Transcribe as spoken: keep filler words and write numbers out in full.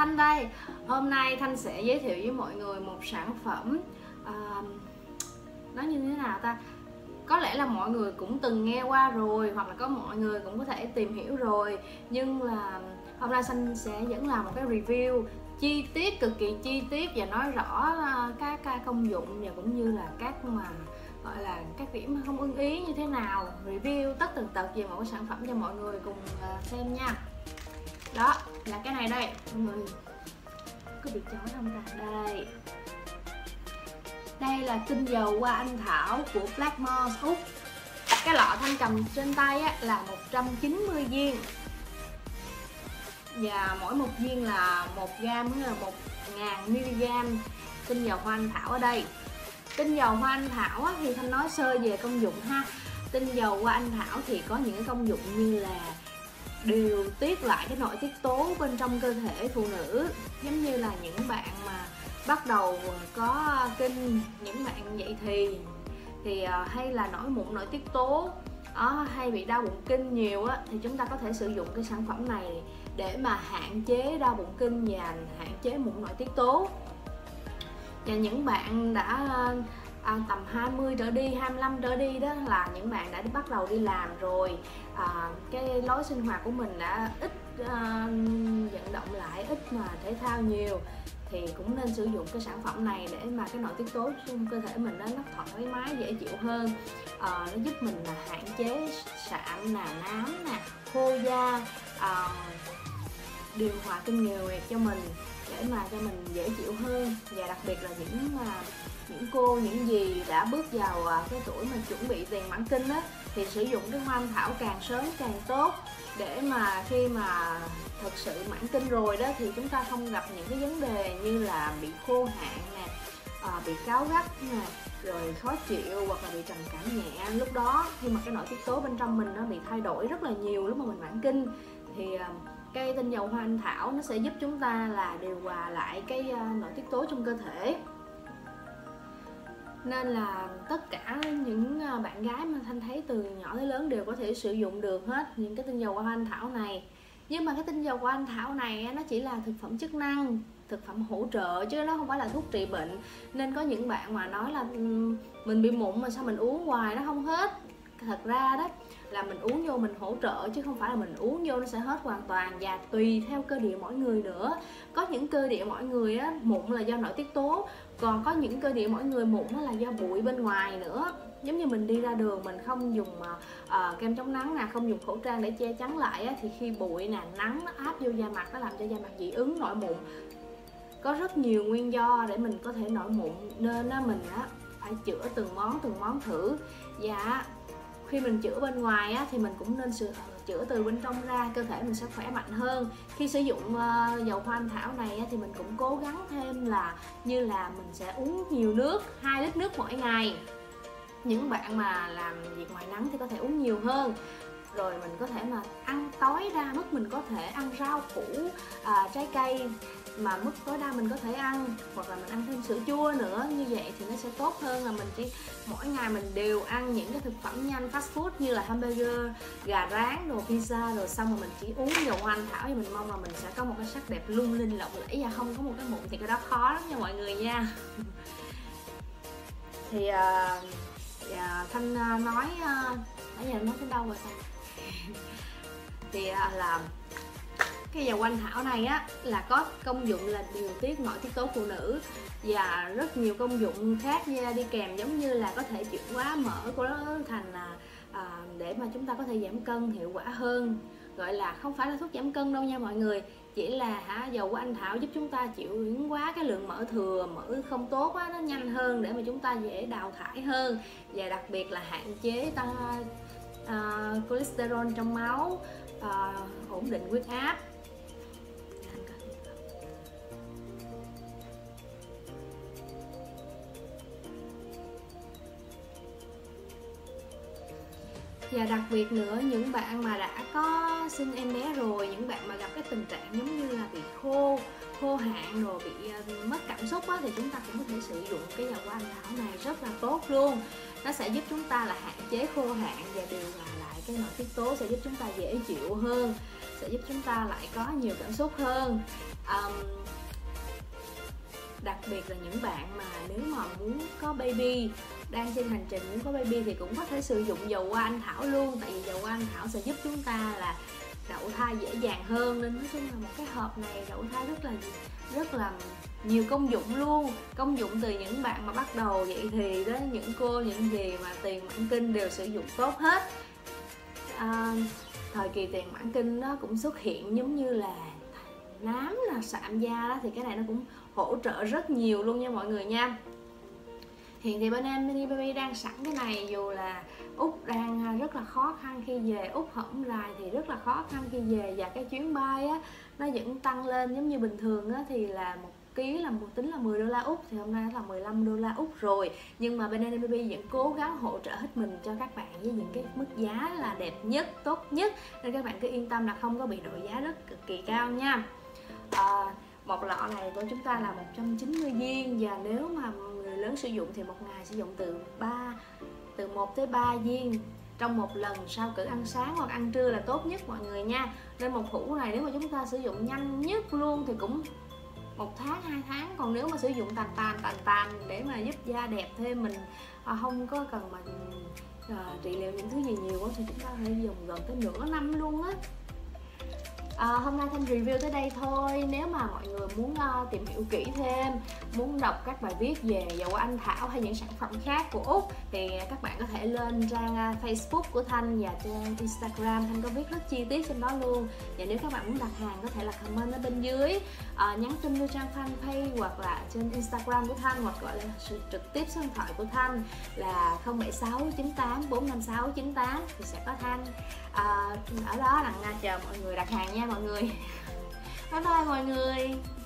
Thanh đây. Hôm nay Thanh sẽ giới thiệu với mọi người một sản phẩm à, nó như thế nào ta? Có lẽ là mọi người cũng từng nghe qua rồi, hoặc là có mọi người cũng có thể tìm hiểu rồi. Nhưng là hôm nay Thanh sẽ dẫn làm một cái review chi tiết, cực kỳ chi tiết và nói rõ các công dụng và cũng như là các mà gọi là các điểm không ưng ý như thế nào, review tất tần tật về một cái sản phẩm cho mọi người cùng xem nha. Đó là cái này đây, mọi người có bị chói không ta? Đây, đây là tinh dầu hoa anh thảo của Blackmores Úc. Cái lọ Thanh cầm trên tay á, là một trăm chín mươi viên và mỗi một viên là một gam, nghĩa là một ngàn mg tinh dầu hoa anh thảo ở đây. Tinh dầu hoa anh thảo á, thì Thanh nói sơ về công dụng ha. Tinh dầu hoa anh thảo thì có những cái công dụng như là điều tiết lại cái nội tiết tố bên trong cơ thể phụ nữ, giống như là những bạn mà bắt đầu có kinh, những bạn dậy thì thì hay là nổi mụn nội tiết tố đó, hay bị đau bụng kinh nhiều á, thì chúng ta có thể sử dụng cái sản phẩm này để mà hạn chế đau bụng kinh và hạn chế mụn nội tiết tố. Và những bạn đã à, tầm hai mươi trở đi, hai mươi lăm trở đi đó là những bạn đã bắt đầu đi làm rồi, à, cái lối sinh hoạt của mình đã ít à, vận động lại, ít mà thể thao nhiều, thì cũng nên sử dụng cái sản phẩm này để mà cái nội tiết tố trong cơ thể mình nó nó thoải mái, dễ chịu hơn. À, nó giúp mình là hạn chế sạm nè, nám nè, khô da, à, điều hòa kinh nguyệt cho mình để mà cho mình dễ chịu hơn. Và đặc biệt là những mà những cô, những gì đã bước vào cái tuổi mà chuẩn bị tiền mãn kinh á, thì sử dụng cái hoa anh thảo càng sớm càng tốt, để mà khi mà thực sự mãn kinh rồi đó thì chúng ta không gặp những cái vấn đề như là bị khô hạn nè, à, bị cáu gắt nè, rồi khó chịu hoặc là bị trầm cảm nhẹ. Lúc đó khi mà cái nội tiết tố bên trong mình nó bị thay đổi rất là nhiều lúc mà mình mãn kinh, thì cây tinh dầu hoa anh thảo nó sẽ giúp chúng ta là điều hòa lại cái nội tiết tố trong cơ thể. Nên là tất cả những bạn gái mà Thanh thấy từ nhỏ tới lớn đều có thể sử dụng được hết những cái tinh dầu hoa anh thảo này. Nhưng mà cái tinh dầu hoa anh thảo này nó chỉ là thực phẩm chức năng, thực phẩm hỗ trợ chứ nó không phải là thuốc trị bệnh. Nên có những bạn mà nói là mình bị mụn mà sao mình uống hoài nó không hết. Thật ra đó là mình uống vô mình hỗ trợ chứ không phải là mình uống vô nó sẽ hết hoàn toàn, và tùy theo cơ địa mỗi người nữa. Có những cơ địa mỗi người á, mụn là do nội tiết tố, còn có những cơ địa mỗi người mụn là do bụi bên ngoài nữa. Giống như mình đi ra đường mình không dùng uh, kem chống nắng nè, không dùng khẩu trang để che chắn lại á, thì khi bụi nè, nắng nó áp vô da mặt nó làm cho da mặt dị ứng, nổi mụn. Có rất nhiều nguyên do để mình có thể nổi mụn, nên á, mình á, phải chữa từng món từng món thử. Và khi mình chữa bên ngoài á, thì mình cũng nên sự chữa từ bên trong ra, cơ thể mình sẽ khỏe mạnh hơn. Khi sử dụng uh, dầu hoa anh thảo này á, thì mình cũng cố gắng thêm là như là mình sẽ uống nhiều nước, hai lít nước mỗi ngày. Những bạn mà làm việc ngoài nắng thì có thể uống nhiều hơn. Rồi mình có thể mà ăn tối đa mức mình có thể ăn rau củ, à, trái cây mà mức tối đa mình có thể ăn, hoặc là mình ăn thêm sữa chua nữa. Như vậy thì nó sẽ tốt hơn là mình chỉ mỗi ngày mình đều ăn những cái thực phẩm nhanh fast food như là hamburger, gà rán, đồ pizza, rồi xong rồi mình chỉ uống dầu hoa anh thảo, thì mình mong là mình sẽ có một cái sắc đẹp lung linh lộng lẫy và không có một cái mụn, thì cái đó khó lắm nha mọi người nha. Thì uh, yeah, Thanh uh, nói uh, nãy giờ nói tới đâu rồi ta? Thì uh, là cái dầu hoa anh thảo này á là có công dụng là điều tiết nội tiết tố phụ nữ và rất nhiều công dụng khác nha, đi kèm, giống như là có thể chuyển hóa mỡ của nó thành à, để mà chúng ta có thể giảm cân hiệu quả hơn. Gọi là không phải là thuốc giảm cân đâu nha mọi người, chỉ là hả, dầu hoa anh thảo giúp chúng ta chuyển hóa cái lượng mỡ thừa, mỡ không tốt á, nó nhanh hơn để mà chúng ta dễ đào thải hơn, và đặc biệt là hạn chế tăng à, cholesterol trong máu, à, ổn định huyết áp. Và đặc biệt nữa, những bạn mà đã có sinh em bé rồi, những bạn mà gặp cái tình trạng giống như là bị khô, khô hạn rồi bị uh, mất cảm xúc á, thì chúng ta cũng có thể sử dụng cái dầu hoa anh thảo này rất là tốt luôn. Nó sẽ giúp chúng ta là hạn chế khô hạn và điều hòa lại cái nội tiết tố sẽ giúp chúng ta dễ chịu hơn, sẽ giúp chúng ta lại có nhiều cảm xúc hơn. um, Đặc biệt là những bạn mà nếu mà muốn có baby, đang trên hành trình muốn có baby thì cũng có thể sử dụng dầu hoa anh thảo luôn. Tại vì dầu hoa anh thảo sẽ giúp chúng ta là đậu thai dễ dàng hơn. Nên nói chung là một cái hộp này đậu thai rất là rất là nhiều công dụng luôn. Công dụng từ những bạn mà bắt đầu dậy thì đến những cô, những gì mà tiền mãn kinh đều sử dụng tốt hết. à, Thời kỳ tiền mãn kinh nó cũng xuất hiện giống như là nám là sạm da đó, thì cái này nó cũng hỗ trợ rất nhiều luôn nha mọi người nha. Hiện thì bên em Mini Baby đang sẵn cái này, dù là Úc đang rất là khó khăn khi về, Úc hổng rài thì rất là khó khăn khi về, và cái chuyến bay á nó vẫn tăng lên. Giống như bình thường á thì là một ký là một tính là mười đô la Úc, thì hôm nay là mười lăm đô la Úc rồi. Nhưng mà bên em Baby vẫn cố gắng hỗ trợ hết mình cho các bạn với những cái mức giá là đẹp nhất, tốt nhất, nên các bạn cứ yên tâm là không có bị đội giá rất cực kỳ cao nha. À, một lọ này của chúng ta là một trăm chín mươi viên, và nếu mà người lớn sử dụng thì một ngày sử dụng từ ba từ một tới ba viên trong một lần sau cữ ăn sáng hoặc ăn trưa là tốt nhất mọi người nha. Nên một hũ này nếu mà chúng ta sử dụng nhanh nhất luôn thì cũng một tháng, hai tháng. Còn nếu mà sử dụng tàn tàn tàn tàn để mà giúp da đẹp thêm, mình à, không có cần mà à, trị liệu những thứ gì nhiều quá thì chúng ta phải dùng gần tới nửa năm luôn á. À, hôm nay Thanh review tới đây thôi. Nếu mà mọi người muốn uh, tìm hiểu kỹ thêm, muốn đọc các bài viết về dầu hoa anh thảo hay những sản phẩm khác của Úc thì các bạn có thể lên trang uh, Facebook của Thanh và trên Instagram. Thanh có viết rất chi tiết trên đó luôn. Và nếu các bạn muốn đặt hàng có thể là comment ở bên dưới, uh, nhắn tin vô trang fanpage hoặc là trên Instagram của Thanh, hoặc gọi là sự trực tiếp số điện thoại của Thanh là không bảy sáu chín tám bốn năm sáu chín tám thì sẽ có Thanh uh, ở đó đằng na chờ mọi người đặt hàng nha mọi người. Bye bye mọi người.